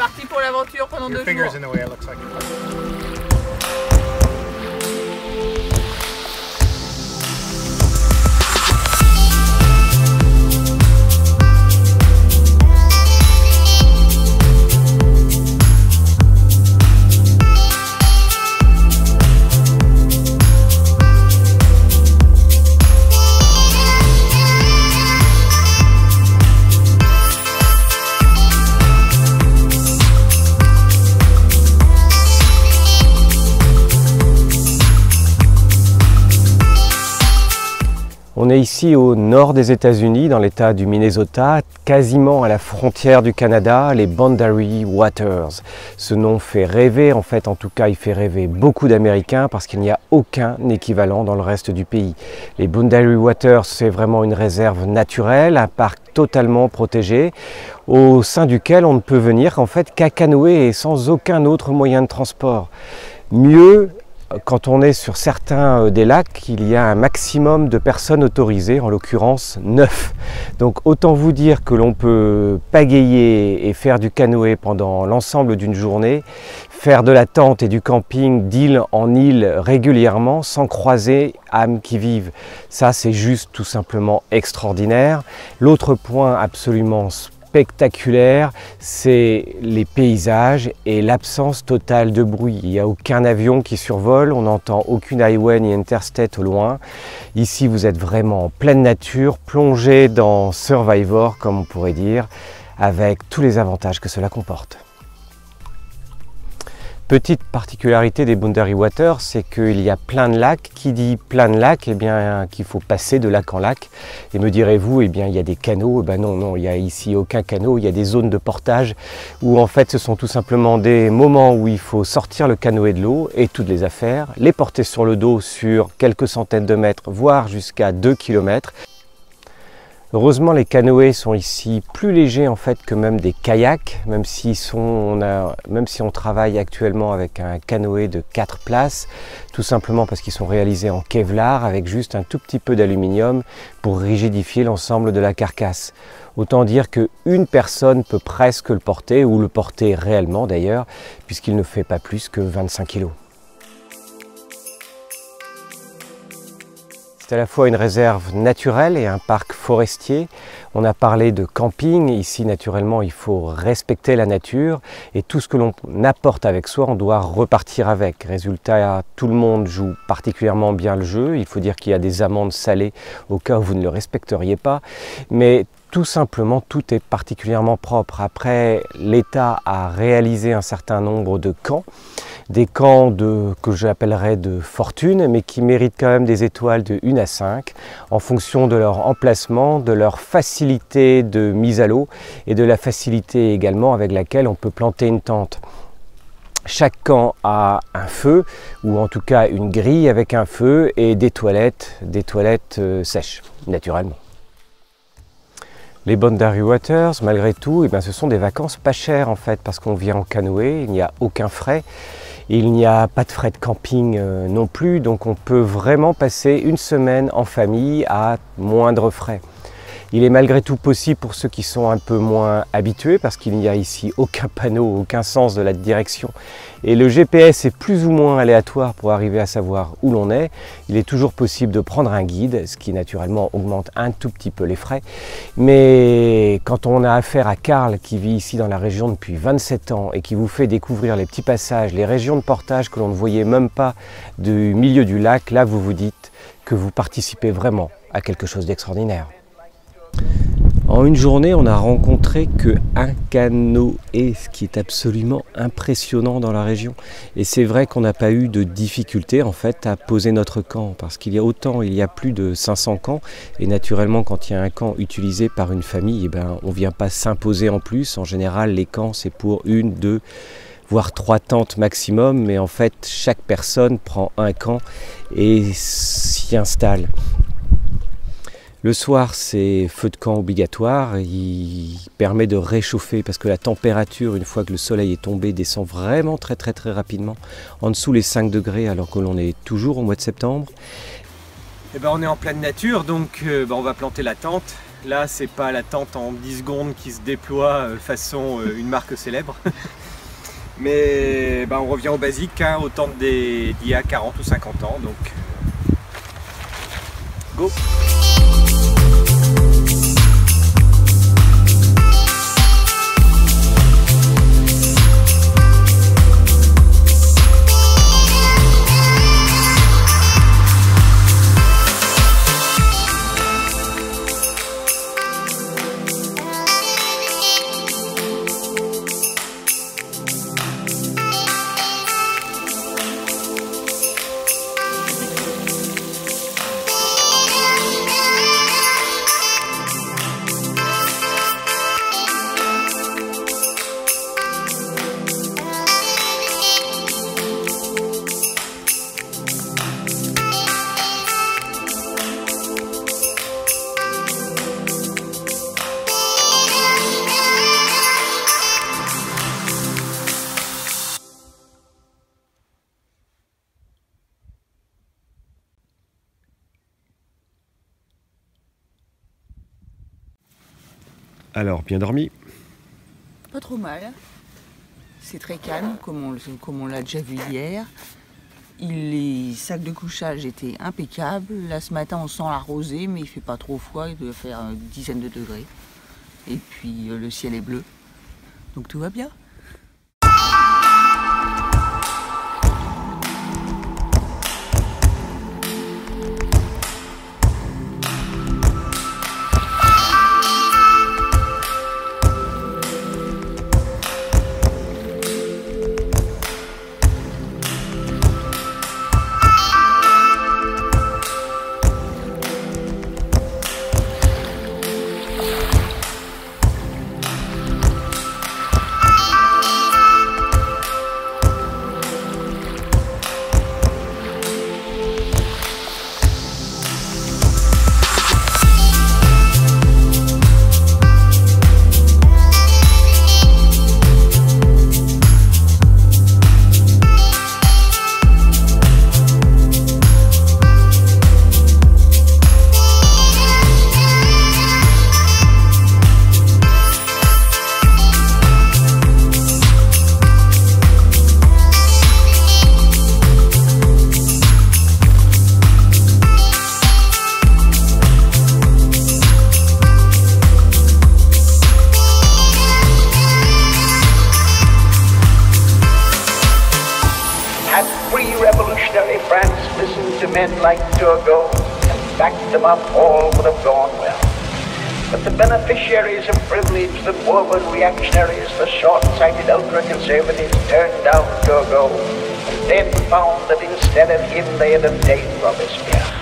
parti pour l'aventure pendant 2 jours. On est ici au nord des États-Unis, dans l'état du Minnesota, quasiment à la frontière du Canada, les Boundary Waters. Ce nom fait rêver, en fait, en tout cas, il fait rêver beaucoup d'Américains parce qu'il n'y a aucun équivalent dans le reste du pays. Les Boundary Waters, c'est vraiment une réserve naturelle, un parc totalement protégé, au sein duquel on ne peut venir en fait qu'à canoë et sans aucun autre moyen de transport. Mieux, quand on est sur certains des lacs, il y a un maximum de personnes autorisées, en l'occurrence 9. Donc autant vous dire que l'on peut pagayer et faire du canoë pendant l'ensemble d'une journée, faire de la tente et du camping d'île en île régulièrement sans croiser âmes qui vivent. Ça, c'est juste tout simplement extraordinaire. L'autre point absolument spectaculaire, c'est les paysages et l'absence totale de bruit. Il n'y a aucun avion qui survole, on n'entend aucune highway ni interstate au loin. Ici, vous êtes vraiment en pleine nature, plongé dans Survivor, comme on pourrait dire, avec tous les avantages que cela comporte. Petite particularité des Boundary Waters, c'est qu'il y a plein de lacs. Qui dit plein de lacs, eh bien qu'il faut passer de lac en lac. Et me direz-vous, eh bien il y a des canaux. Eh ben non, il n'y a ici aucun canot. Il y a des zones de portage où en fait ce sont tout simplement des moments où il faut sortir le canoë de l'eau et toutes les affaires, les porter sur le dos sur quelques centaines de mètres, voire jusqu'à 2 km. Heureusement, les canoës sont ici plus légers en fait que même des kayaks, même si on travaille actuellement avec un canoë de 4 places, tout simplement parce qu'ils sont réalisés en Kevlar avec juste un tout petit peu d'aluminium pour rigidifier l'ensemble de la carcasse. Autant dire qu'une personne peut presque le porter, ou le porter réellement d'ailleurs, puisqu'il ne fait pas plus que 25 kg. C'est à la fois une réserve naturelle et un parc forestier. On a parlé de camping. Ici, naturellement, il faut respecter la nature et tout ce que l'on apporte avec soi, on doit repartir avec. Résultat, tout le monde joue particulièrement bien le jeu. Il faut dire qu'il y a des amendes salées au cas où vous ne le respecteriez pas. Mais tout simplement, tout est particulièrement propre. Après, l'État a réalisé un certain nombre de camps. Des camps que j'appellerais de fortune, mais qui méritent quand même des étoiles de 1 à 5, en fonction de leur emplacement, de leur facilité de mise à l'eau et de la facilité également avec laquelle on peut planter une tente. Chaque camp a un feu, ou en tout cas une grille avec un feu et des toilettes sèches, naturellement. Les Boundary Waters, malgré tout, eh bien, ce sont des vacances pas chères en fait, parce qu'on vient en canoë, il n'y a aucun frais. Il n'y a pas de frais de camping non plus, donc on peut vraiment passer une semaine en famille à moindre frais. Il est malgré tout possible pour ceux qui sont un peu moins habitués, parce qu'il n'y a ici aucun panneau, aucun sens de la direction. Et le GPS est plus ou moins aléatoire pour arriver à savoir où l'on est. Il est toujours possible de prendre un guide, ce qui naturellement augmente un tout petit peu les frais. Mais quand on a affaire à Carl, qui vit ici dans la région depuis 27 ans et qui vous fait découvrir les petits passages, les régions de portage que l'on ne voyait même pas du milieu du lac, là vous vous dites que vous participez vraiment à quelque chose d'extraordinaire. En une journée, on n'a rencontré qu'un canoë, ce qui est absolument impressionnant dans la région. Et c'est vrai qu'on n'a pas eu de difficulté en fait à poser notre camp, parce qu'il y a plus de 500 camps, et naturellement quand il y a un camp utilisé par une famille, eh ben, on ne vient pas s'imposer en plus. En général, les camps c'est pour 1, 2, voire 3 tentes maximum, mais en fait chaque personne prend un camp et s'y installe. Le soir, c'est feu de camp obligatoire, il permet de réchauffer parce que la température, une fois que le soleil est tombé, descend vraiment très rapidement, en dessous les 5 degrés alors que l'on est toujours au mois de septembre. Et ben on est en pleine nature, donc on va planter la tente Là, c'est pas la tente en 10 secondes qui se déploie façon une marque célèbre. Mais on revient au basique, hein, aux tentes d'il y a 40 ou 50 ans. Donc, go! Alors, bien dormi? Pas trop mal. C'est très calme, comme on l'a déjà vu hier. Les sacs de couchage étaient impeccables. Là, ce matin, on sent la rosée, mais il fait pas trop froid. Il doit faire une dizaine de degrés. Et puis, le ciel est bleu. Donc, tout va bien. Revolutionary France listened to men like Turgot and backed them up, all would have gone well. But the beneficiaries of privilege, the forward reactionaries, the short-sighted ultra-conservatives turned down Turgot and then found that instead of him they had obtained Robespierre.